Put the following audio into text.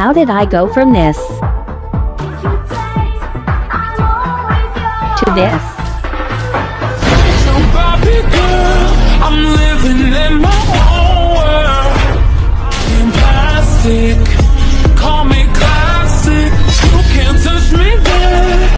How did I go from this to this?